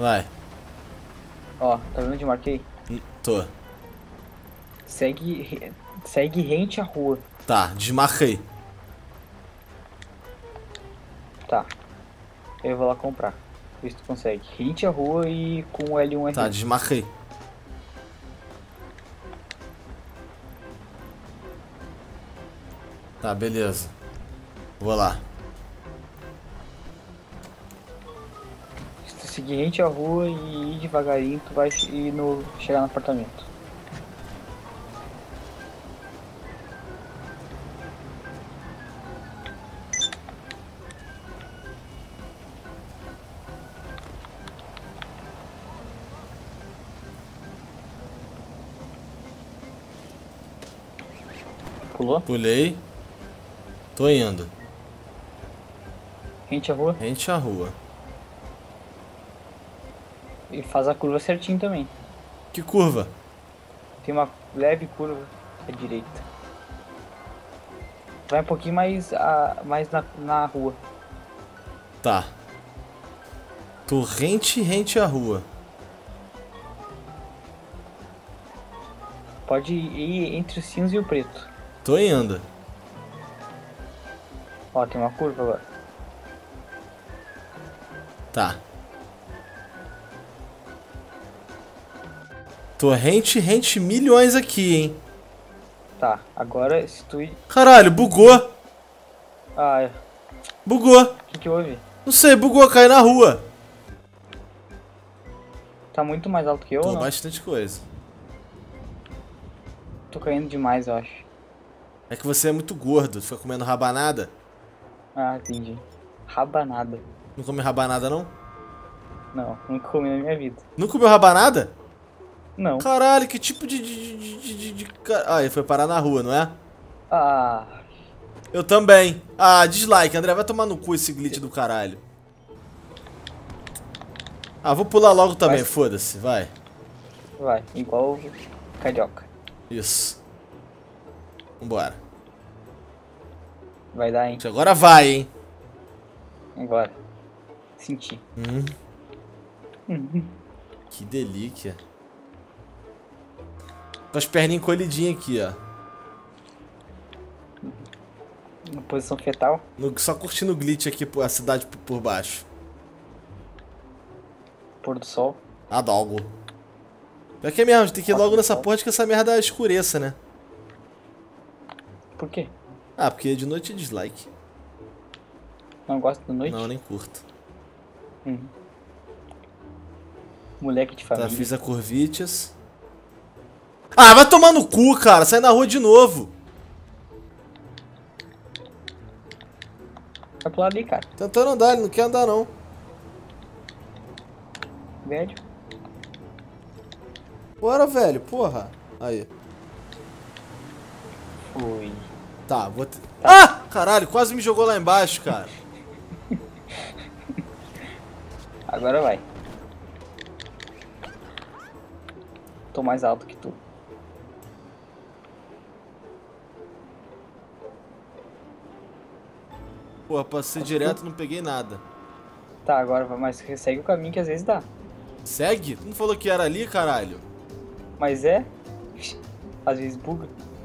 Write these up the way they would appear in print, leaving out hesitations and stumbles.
Vai. Ó, tá vendo onde eu marquei? Tô. Segue rente à rua. Tá, desmarquei. Tá, eu vou lá comprar. Vê se tu consegue. Rente à rua e com o Tá, L1R1. desmarquei. Tá, beleza. Vou lá. Se tu seguir rente à rua e ir devagarinho, tu vai chegar no apartamento. Pulou? Pulei. Tô indo. Rente à rua Rente à rua. e faz a curva certinho também. Que curva? Tem uma leve curva à direita. Vai um pouquinho mais na rua. Tá. Torrente rente à rua. Pode ir entre o cinza e o preto. Tô indo. Ó, tem uma curva agora. Tá. Torrente rente milhões aqui, hein? Tá, agora se tu... Caralho, bugou. Ah, Bugou. o que houve? Não sei, bugou, caiu na rua. Tá muito mais alto que eu ou Tô não? bastante coisa. Tô caindo demais, eu acho. É que você é muito gordo, fica comendo rabanada. Ah, entendi. Rabanada. Não come rabanada, não? Não, nunca comi na minha vida. Não comeu rabanada? Não. Caralho, que tipo Ah, ele foi parar na rua, não é? Ah, Eu também. Ah, dislike, André, vai tomar no cu esse glitch do caralho. Ah, vou pular logo também, Mas- foda-se, vai. vai. Igual carioca. Isso. Vambora. Vai dar, hein? Agora vai, hein? Agora. Senti. Que delícia. Com as perninhas encolhidinhas aqui, ó. Na posição fetal. Só curtindo o glitch aqui, a cidade por baixo. Pôr do sol. Adalgo. Pior que é mesmo, a gente tem que ir logo nessa porra de que essa merda escureça, né? Por quê? Ah, porque de noite é dislike. Não gosta da noite? Não, nem curto. Moleque de Tá, família. fiz a Corvitias. Ah, vai tomar no cu, cara. Sai na rua de novo. Vai pro lado ali, cara. Tentando andar, ele não quer andar, não. Velho. Bora, velho, porra. Aí. Foi. Tá, vou... Ah! Caralho, quase me jogou lá embaixo, cara. Agora vai. Tô mais alto que tu. Porra, passei direto e não peguei nada. Tá, agora vai, mas segue o caminho que às vezes dá. Segue? Tu não falou que era ali, caralho? Mas é. Às vezes buga.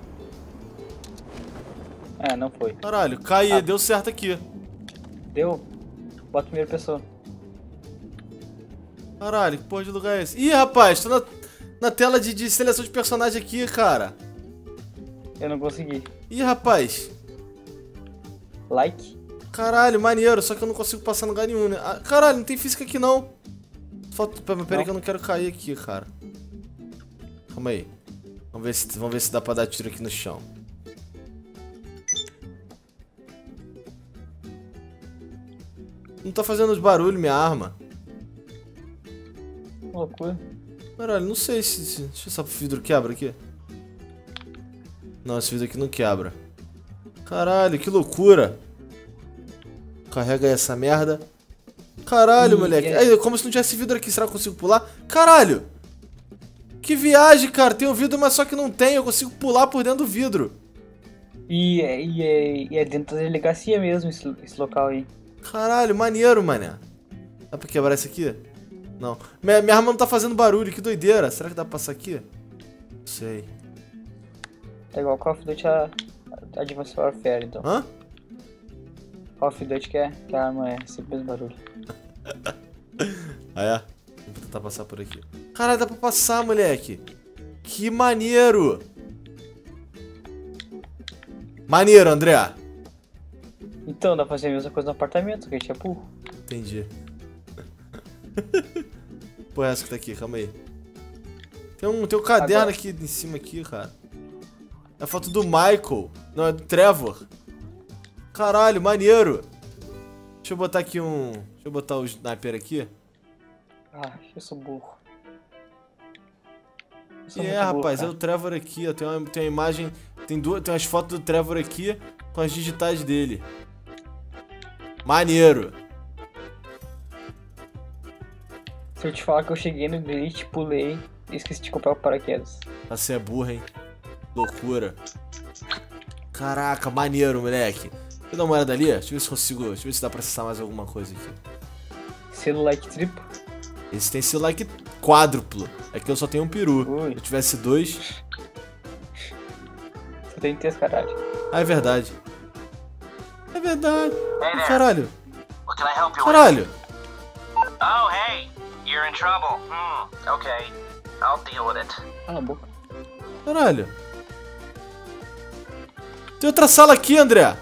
É, não foi. Caralho, caí, Ah. deu certo aqui. Deu? Bota a primeira pessoa. Caralho, que porra de lugar é esse? Ih, rapaz, tô na tela de seleção de personagem aqui, cara. Eu não consegui. Ih, rapaz. Like? Caralho, maneiro, só que eu não consigo passar no lugar nenhum, né? Ah, caralho, não tem física aqui, não. Pera aí que eu não quero cair aqui, cara. Calma aí. Vamos ver se dá pra dar tiro aqui no chão. Não tá fazendo barulho minha arma. Que loucura. Caralho, não sei se... Deixa eu ver se o vidro quebra aqui. Não, esse vidro aqui não quebra. Caralho, que loucura. Carrega aí essa merda. Caralho, moleque. Aí, como se não tivesse vidro aqui. Será que eu consigo pular? Caralho! Que viagem, cara. Tem um vidro, mas só que não tem. Eu consigo pular por dentro do vidro. E é dentro da delegacia mesmo esse local aí. Caralho, maneiro, mané. Dá pra quebrar esse aqui? Não. Minha arma não tá fazendo barulho, que doideira. Será que dá pra passar aqui? Não sei. Tá igual Call of Duty a Advanced Warfare, então. Hã? Call of Duty que a arma é sempre mesmo barulho. Ah, é? Vou tentar passar por aqui. Caralho, dá pra passar, moleque. Que maneiro. Maneiro, André. Então, dá pra fazer a mesma coisa no apartamento, que a gente é burro. Entendi. Pô, essa que tá aqui, calma aí. Tem um caderno Agora. aqui em cima aqui, cara. É a foto do Michael. Não, é do Trevor. Caralho, maneiro. Deixa eu botar aqui um... Deixa eu botar o sniper aqui. Ah, eu sou burro. Eu sou E muito é, burro, rapaz, é cara. o Trevor aqui, ó. Tem uma imagem... Tem umas fotos do Trevor aqui com as digitais dele. Maneiro. Se eu te falar que eu cheguei no glitch, pulei e esqueci de comprar o paraquedas. Você é burro, hein? Loucura. Caraca, maneiro, moleque. Deixa eu dar uma olhada ali. Deixa eu ver se consigo... Deixa eu ver se dá pra acessar mais alguma coisa aqui. Selo like triplo. Esse tem esse like quádruplo. Aqui eu só tenho um peru. Ui. Se eu tivesse dois... Só tem 3, caralho. Ah, é verdade. É verdade. Hey there. Caralho. What can I help you Caralho. with? Oh, hey, you're in trouble. Okay, I'll deal with it. Cala a boca. Caralho. Tem outra sala aqui, André.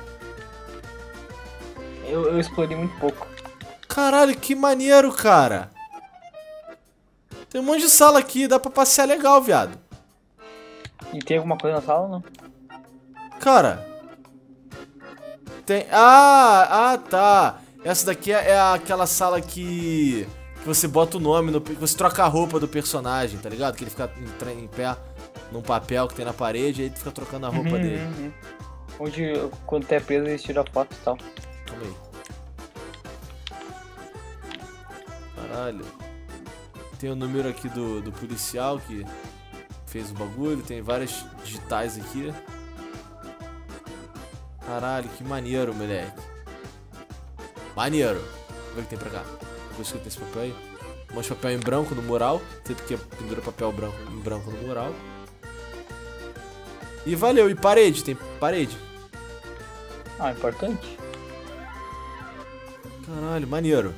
Eu explorei muito pouco. Caralho, que maneiro, cara. Tem um monte de sala aqui. Dá pra passear legal, viado. E tem alguma coisa na sala ou não? Cara. Tem... Ah, tá. Essa daqui é aquela sala que você bota o nome, que você troca a roupa do personagem, tá ligado? Que ele fica em pé num papel que tem na parede e aí tu fica trocando a roupa dele. Onde, quando tu é preso, eles tiram a foto e tal. Calma aí. Caralho. Tem o número aqui do policial que fez o bagulho. Tem várias digitais aqui. Caralho, que maneiro, moleque. Maneiro. Vamos ver o que tem pra cá. Vou escrever esse papel aí. Um monte de papel em branco no mural. Sei porque pendura papel em branco no mural. E valeu. E parede. Tem parede. Ah, importante. Caralho, maneiro.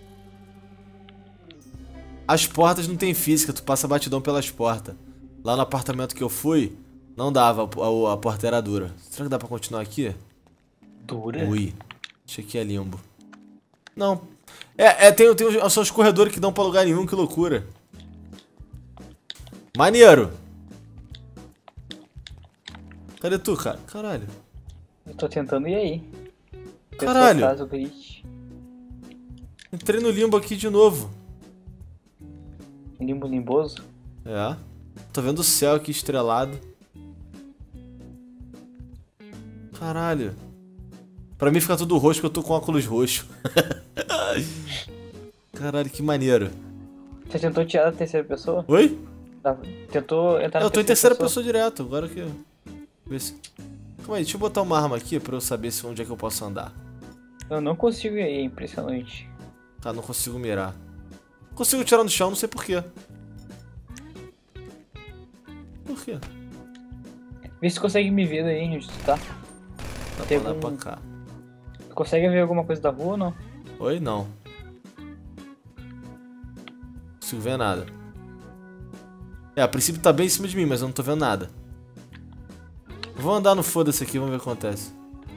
As portas não tem física, tu passa batidão pelas portas. Lá no apartamento que eu fui, não dava, a porta era dura. Será que dá pra continuar aqui? Dura? Ui, isso aqui é limbo. Não. São os corredores que dão pra lugar nenhum, que loucura. Maneiro. Cadê tu, cara? Caralho. Eu tô tentando ir aí. Caralho. Pessoa faz o glitch. Entrei no limbo aqui de novo. Limbo limboso. É. Tô vendo o céu aqui estrelado. Caralho. Pra mim fica tudo roxo, porque eu tô com óculos roxo. Caralho, que maneiro. Você tentou tirar da terceira pessoa? Oi? Tentou entrar na Eu tô em terceira pessoa direto, agora que... Ver se... Calma aí, deixa eu botar uma arma aqui pra eu saber onde é que eu posso andar. Eu não consigo ir aí, é impressionante. Tá, não consigo mirar. Consigo tirar no chão, não sei porquê. Por quê? Vê se tu consegue me ver daí onde tu tá. Dá Tem pra andar algum- pra cá. Tu consegue ver alguma coisa da rua ou não? Oi? Não. Não consigo ver nada. É, a princípio tá bem em cima de mim, mas eu não tô vendo nada. Vou andar no foda-se aqui, vamos ver o que acontece.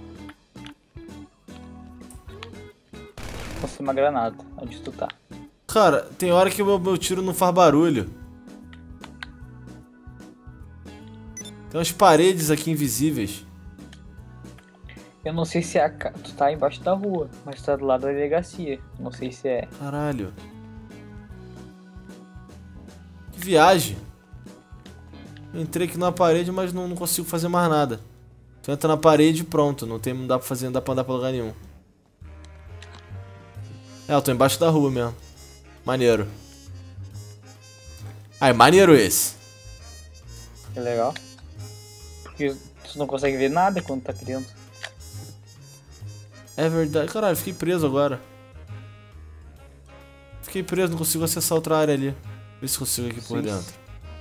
Consegui uma granada. Onde tu tá? Cara, tem hora que o meu tiro não faz barulho. Tem umas paredes aqui invisíveis. Eu não sei se é tu tá embaixo da rua, mas tu tá do lado da delegacia. Não sei se é. Caralho. Que viagem. Eu entrei aqui na parede, mas não consigo fazer mais nada. Tu entra na parede e pronto. Não dá pra fazer, não dá pra andar pra lugar nenhum. É, eu tô embaixo da rua mesmo. Maneiro. Ah, é maneiro esse. É legal. Porque tu não consegue ver nada quando tá aqui dentro. É verdade. Caralho, fiquei preso agora. Fiquei preso, não consigo acessar outra área ali. Vê se consigo aqui por Sim. dentro.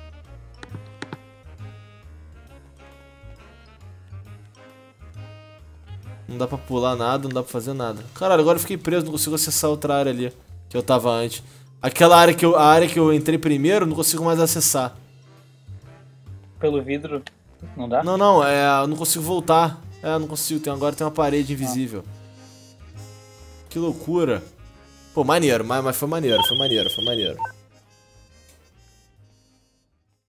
Não dá pra pular nada, não dá pra fazer nada. Caralho, agora eu fiquei preso, não consigo acessar outra área ali. Que eu tava antes. Aquela área que a área que eu entrei primeiro, não consigo mais acessar. Pelo vidro, não dá? Não, não, eu não consigo voltar. Não consigo, agora tem uma parede invisível. Que loucura. Pô, maneiro, mas foi maneiro, foi maneiro, foi maneiro.